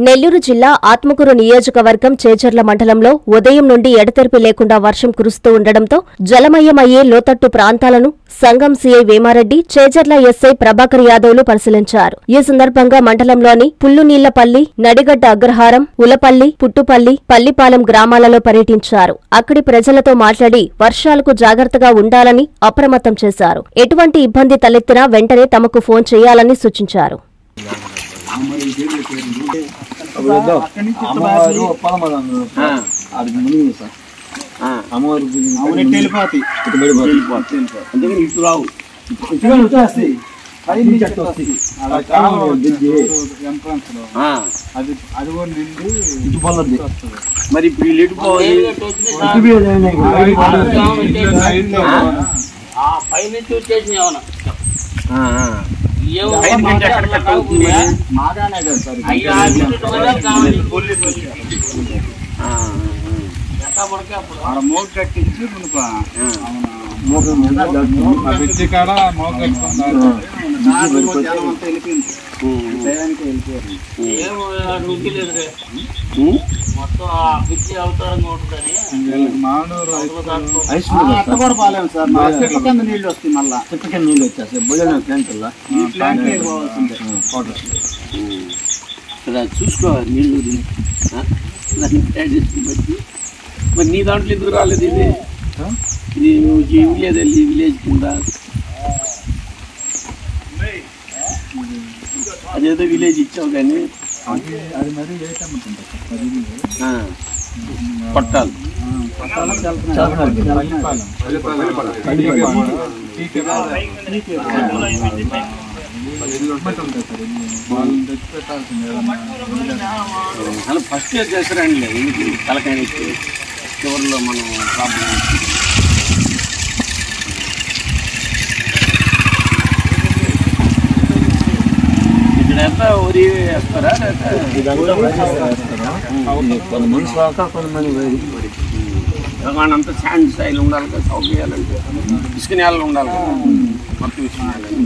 నెల్లూరు జిల్లా ఆత్మకూరు నియోజకవర్గం చేజర్ల మండలంలో ఉదయం నుండి ఎడతెరిపి లేకుండా వర్షం కురుస్తూ ఉండడంతో జలమయమయ్యే లోతట్టు ప్రాంతాలను సంగం సీఐ వేమారెడ్డి, చేజర్ల ఎస్ఐ ప్రభాకర్ యాదవ్లు పరిశీలించారు. ఈ సందర్భంగా మండలంలోని పుల్లునీళ్లపల్లి, నడిగడ్డ అగ్రహారం, ఉలపల్లి, పుట్టుపల్లి, పల్లిపాలెం గ్రామాలలో పర్యటించారు. అక్కడి ప్రజలతో మాట్లాడి వర్షాలకు జాగ్రత్తగా ఉండాలని అప్రమత్తం చేశారు. ఎటువంటి ఇబ్బంది తలెత్తినా వెంటనే తమకు ఫోన్ చేయాలని సూచించారు. మరి మోగ కట్టించి పాలేము సార్. చెట్ల కింద నీళ్ళు వస్తాయి, మళ్ళా చెట్ల కింద నీళ్ళు వచ్చేస్తాయి. భోజనం ప్లాంట్ చూసుకోవాలి నీళ్ళు బట్టి. మరి నీ దాంట్లో ఎందుకు రాలేదు? ఇది విలేజ్ వెళ్ళి విలేజ్ కింద అదేదో విలేజ్ ఇచ్చావు కానీ పట్టాలు అలా ఫస్ట్ ఇయర్ చేస్తారండి. తలకాయ చివరిలో మనం ప్రాబ్లం ఇక్కడ ఎంత వరి వేస్తారా? అంతా శాండ్ స్టైల్ ఉండాలి కదా, సౌక్ చేయాలంటే ఇసుక నేలలో ఉండాలి కదా, మొత్తం ఇసుక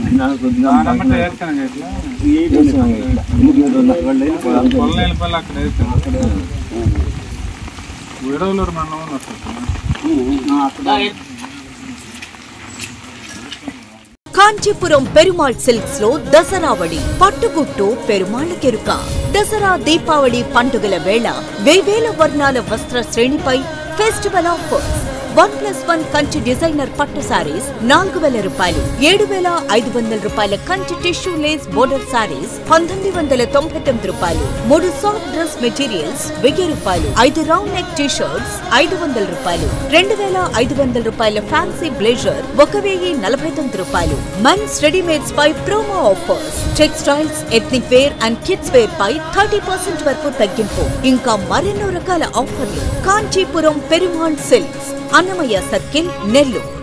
కాంచీపురం పెరుమాళ్ సిల్క్స్ లో దసరావళి పట్టుగుట్టు పెరుమాళ్ కెరుక. దసరా దీపావళి పండుగల వేళ వేవేల వర్ణాల వస్త్ర శ్రేణిపై ఫెస్టివల్ ఆఫర్స్. 1+1 కంచి డిజైనర్ పట్టు సారీస్ 4,000 రూపాయలు, 7,500 రూపాయల Kanchi tissue lace border saris 1,999 రూపాయలు, 3 సాఫ్ట్ డ్రెస్ మెటీరియల్స్ 1000 రూపాయలు, 5 రౌండ్ నెక్ టీ షర్ట్స్ 500 రూపాయలు, 2,500 రూపాయల ఫ్యాన్సీ బ్లేజర్ 1,049 రూపాయలు. మెన్స్ రెడీమేడ్స్ పై promo offers. Textiles, ethnic wear and kids wear పై 30% వరకు తగ్గింపు. ఇంకా మరెన్నో రకాల ఆఫర్లు. Kanchipuram Perumal silks, Annamayya circle, Nellore.